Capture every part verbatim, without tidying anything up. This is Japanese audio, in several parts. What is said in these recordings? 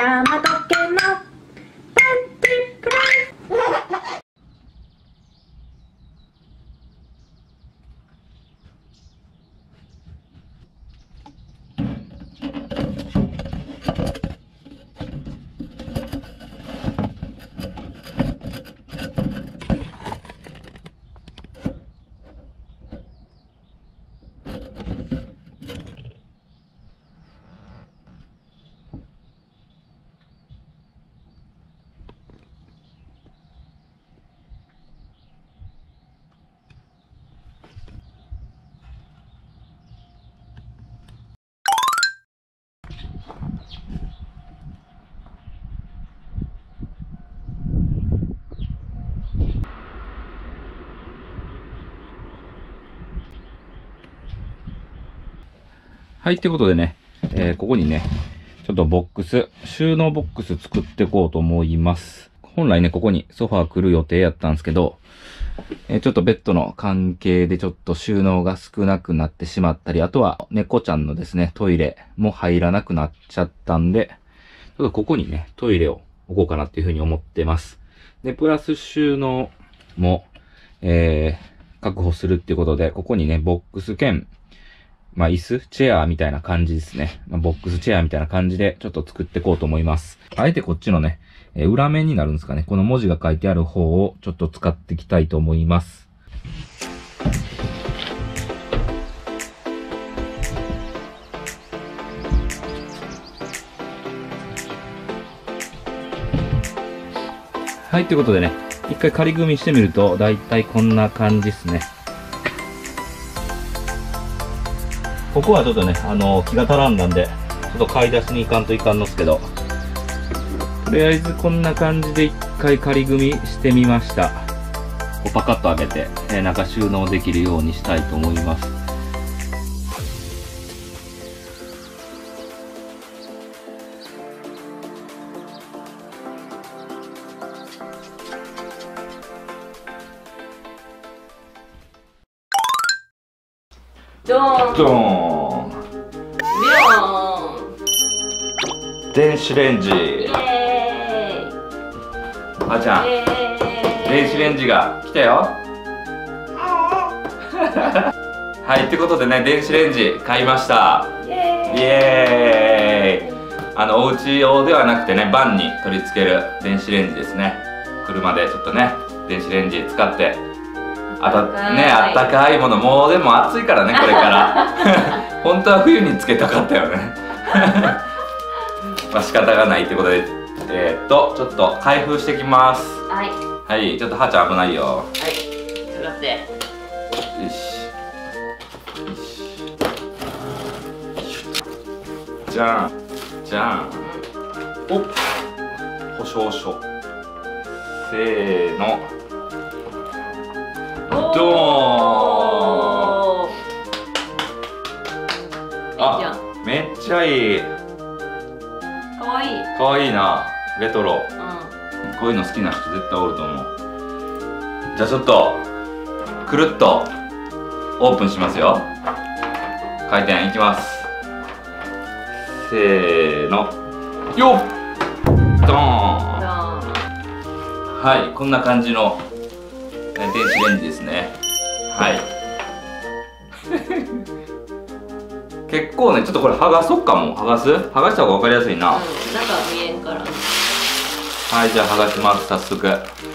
ャマ時計のパンティプラス。 はい、ということでね、えー、ここにね、ちょっとボックス、収納ボックス作っていこうと思います。本来ね、ここにソファー来る予定やったんですけど、えー、ちょっとベッドの関係でちょっと収納が少なくなってしまったり、あとは猫ちゃんのですね、トイレも入らなくなっちゃったんで、ちょっとここにね、トイレを置こうかなっていうふうに思ってます。で、プラス収納も、えー、確保するっていうことで、ここにね、ボックス兼、まあ、椅子チェアみたいな感じですね。まあ、ボックスチェアみたいな感じでちょっと作っていこうと思います。あえてこっちのね、えー、裏面になるんですかね。この文字が書いてある方をちょっと使っていきたいと思います。はい、ということでね、一回仮組みしてみると、だいたいこんな感じですね。ここはちょっとね、あのー、気が足らんだんで、ちょっと買い出しに行かんといかんのっすけど、とりあえずこんな感じで一回仮組みしてみました。こうパカッと開けて、えー、中収納できるようにしたいと思います。 ドーンドーンビヨーン電子レンジ。 イエーイ。 あーちゃん、電子レンジが来たよ。はい、ってことでね、電子レンジ買いました。 イエーイ。 イエーイ。あの、お家用ではなくてね、バンに取り付ける電子レンジですね。車でちょっとね、電子レンジ使って、あたね、あったかいもの、もうでも暑いからね、これから本当は冬につけたかったよねまあ仕方がないってことで、えー、っとちょっと開封してきます。 はいはい、ちょっとはーちゃん危ないよ。 はい、座って。 よしよし、じゃんじゃん、おっ、保証書、せーの、ドーン。あ、めっちゃいい。 かわいい。 かわいいな、レトロ。 うん。 こういうの好きな人絶対おると思う。じゃあちょっとくるっとオープンしますよ。回転いきます。せーの、よっ、ドーン。はい、こんな感じの電子レンジですね。はい。結構ね、ちょっとこれ剥がそっかも。剥がす剥がした方が分かりやすいな。 うん、中見えんから。 はい、じゃあ剥がします、早速。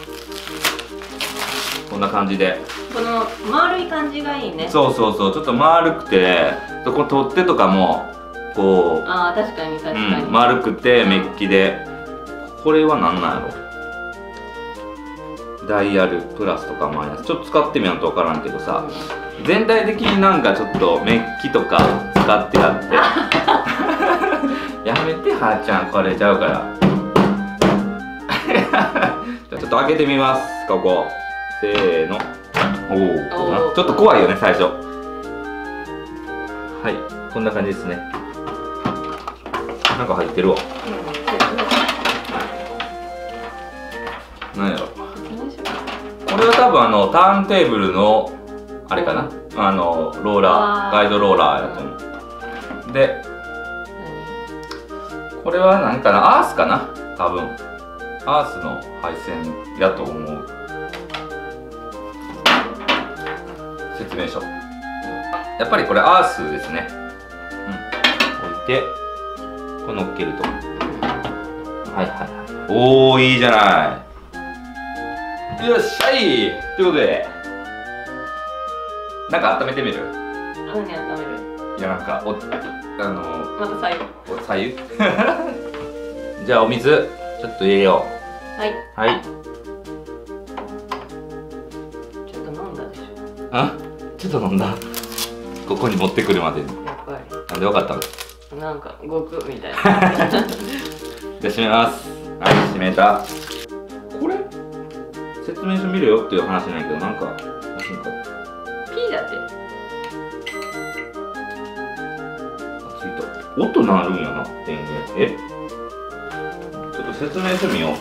こんな感じで。 この丸い感じがいいね。 そうそうそう、ちょっと丸くて、そこ取っ手とかもこう、 ああ、確かに確かに、 うん、丸くてメッキで。これは何なんやろ。ダイヤルプラスとかマイナス、ちょっと使ってみないと分からんけどさ、全体的になんかちょっとメッキとか使ってあってやめて、はーちゃん、これちゃうからじゃあちょっと開けてみます、ここ。せーの、おお、ちょっと怖いよね最初。はい、こんな感じですね。なんか入ってるわ。なんやろ、これは多分あのターンテーブルのあれかな、あのローラー、ガイドローラーやと思う。で、ここれは何かな、アースかな多分。アースの配線やと思う。説明書。やっぱりこれアースですね。うん。置いて、これ乗っけると。はいはいはい。おー、いいじゃない。よっしゃいということで、なんか温めてみる？ 何温める？ いや、なんか、お、あの、 また左右。 お、左右じゃあお水、ちょっと入れよはい。 う。はい。 ちょっと飲んだでしょ。 あ、ちょっと飲んだ。ここに持ってくるまでに。 やっぱなんでわかったの？ り。なんか、ごくみたいな。 じゃあ閉めます。はい、閉めた。これ説明書見るよっていう話なんやけど、なんか欲しいんか。 P だって。 あ、ついた。音鳴るんやな、電源。え、ちょっと説明書見よう。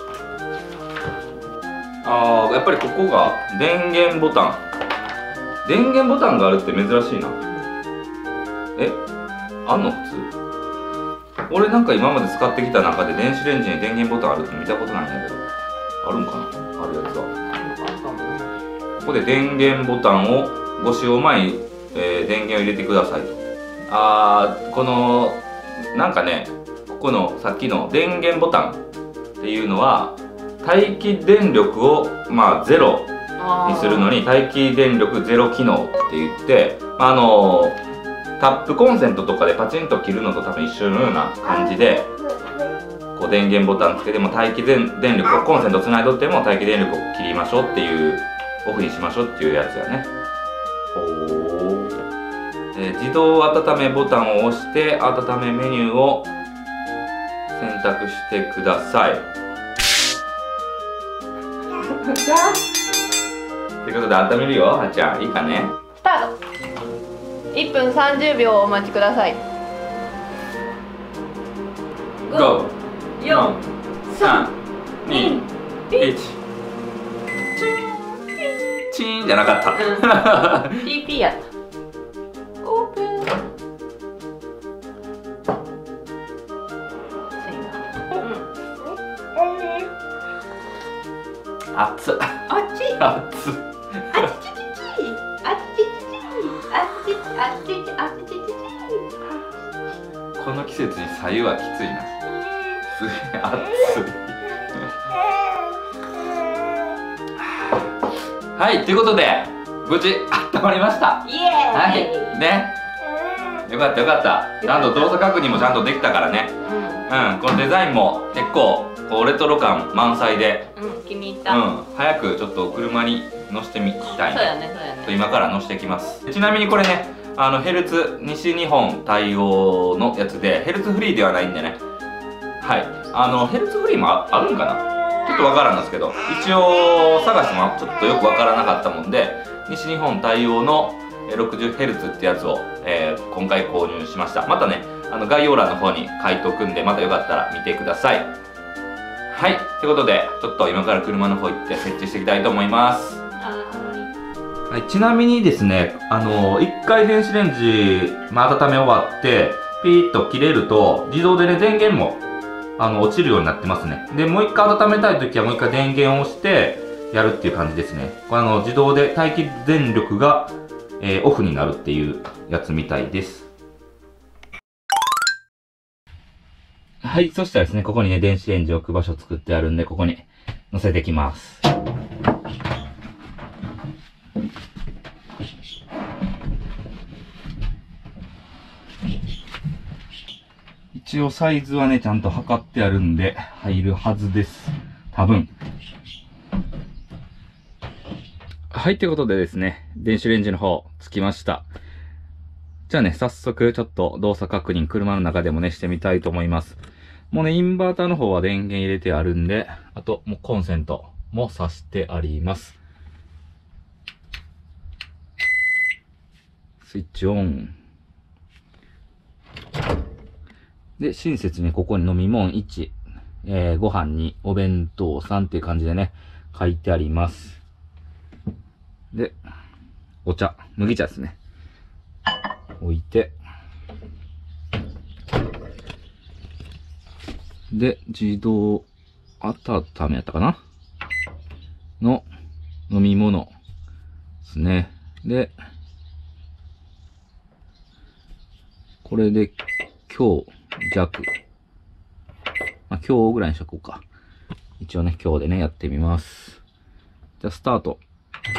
あー、やっぱりここが電源ボタン。電源ボタンがあるって珍しいな。え、あんの普通？俺なんか今まで使ってきた中で電子レンジに電源ボタンあるって見たことないんだけど、あるんかな、あるやつは。ここで電源ボタンをご使用前に、えー、電源を入れてくださいと。あー、このなんかね、ここのさっきの電源ボタンっていうのは待機電力をまあゼロにするのに待機電力ゼロ機能って言って、あのータップコンセントとかでパチンと切るのと多分一緒のような感じで、こう電源ボタンつけても待機電電力をコンセントつないどっても待機電力を切りましょうっていう、オフにしましょうっていうやつやね。ほー、えー、自動温めボタンを押して温めメニューを選択してください。ということで温めるよ、はっちゃん。いいかね。 スタート。いっぷんさんじゅうびょうお待ちください。 ご、よん、さん、に、いち。チーンじゃなかった。 うん、ピーピー やった。オープン。 熱っ。 あっち。 熱っ。 あっちちち。あっちちち。あっちちあっちちあっちちち。 この季節に白湯はきついな。すげえ熱い。はい、ということで無事温まりました。 イエーイ。 はいね、よかったよかった。ちゃんと動作確認もちゃんとできたからね。うん、このデザインも結構こうレトロ感満載で、 うん、気に入った。 うん、早くちょっと車に乗せてみたいな。 そうやね、そうやね。 今から乗せてきます。ちなみにこれね、あのヘルツ西日本対応のやつでヘルツフリーではないんでね。はい、あのヘルツフリーも あ, あるんかな、ちょっとわからんですけど、一応探してもちょっとよくわからなかったもんで、西日本対応の ろくじゅうヘルツ ってやつを、えー、今回購入しました。またね、あの概要欄の方に書いておくんで、またよかったら見てください。はい、ということでちょっと今から車の方行って設置していきたいと思います。はい、ちなみにですね、あの一回電子レンジ、まあ、温め終わってピーッと切れると自動でね、電源もあの落ちるようになってますね。でもう一回温めたいときはもう一回電源を押してやるっていう感じですね。これあの自動で待機電力が、えー、オフになるっていうやつみたいです。はい、そしたらですね、ここにね、電子レンジを置く場所作ってあるんで、ここに乗せていきます。一応サイズはね、ちゃんと測ってあるんで、入るはずです。多分。はい、ということでですね、電子レンジの方、つきました。じゃあね、早速、ちょっと動作確認、車の中でもね、してみたいと思います。もうね、インバーターの方は電源入れてあるんで、あと、もうコンセントも挿してあります。スイッチオン。で、親切にここに飲み物いち、えー、ご飯にお弁当さんっていう感じでね、書いてあります。で、お茶、麦茶ですね。置いて、 で、自動温めやったかなの飲み物ですね。で、これで強弱。まあ、強ぐらいにしとこうか。一応ね、強でね、やってみます。じゃあ、スタート。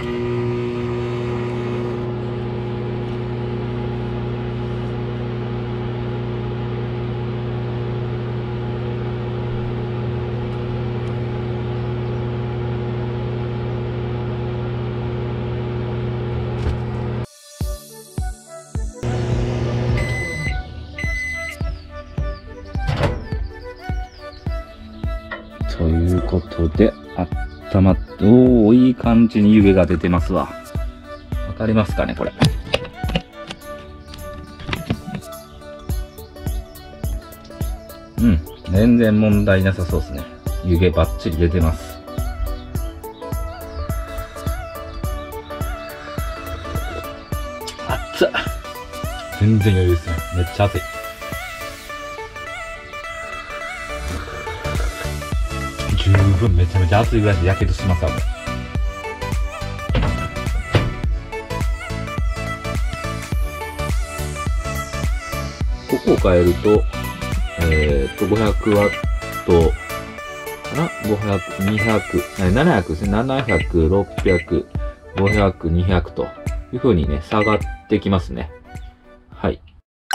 ということで、あったまって、おー、いい感じに湯気が出てますわ。わかりますかね、これ。うん、全然問題なさそうですね。湯気バッチリ出てます。熱っ。全然余裕ですね。めっちゃ熱い。十分めちゃめちゃ熱いぐらいでやけどしますわ、もう。ここを変えると、えー、っと、ごひゃくワットかな ?ごひゃく、にひゃく、ななひゃくですね。ななひゃく、ろっぴゃく、ごひゃく、にひゃくという風にね、下がってきますね。はい。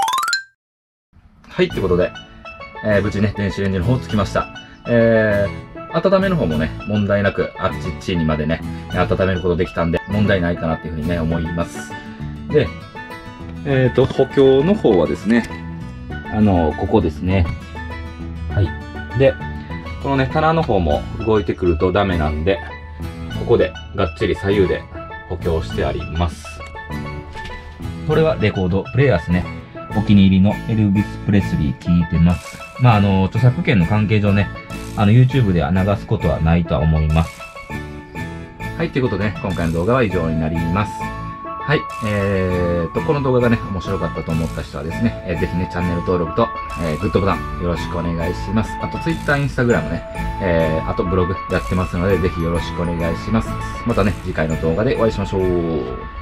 はい、ってことで、えー、無事ね、電子レンジの方つきました。えー、温めの方もね、問題なく、あっちっちにまでね、温めることできたんで、問題ないかなっていうふうにね、思います。で、えっと、補強の方はですね、あの、ここですね。はい。で、このね、棚の方も動いてくるとダメなんで、ここでがっちり左右で補強してあります。これはレコードプレイヤーですね。お気に入りのエルビス・プレスリー聴いてます。まあ、あの、著作権の関係上ね、あの、YouTube では流すことはないとは思います。はい、ということでね、今回の動画は以上になります。はい、えーと、この動画がね、面白かったと思った人はですね、えー、ぜひね、チャンネル登録と、えー、グッドボタンよろしくお願いします。あと、Twitter、Instagram ね、えー、あとブログやってますので、ぜひよろしくお願いします。またね、次回の動画でお会いしましょう。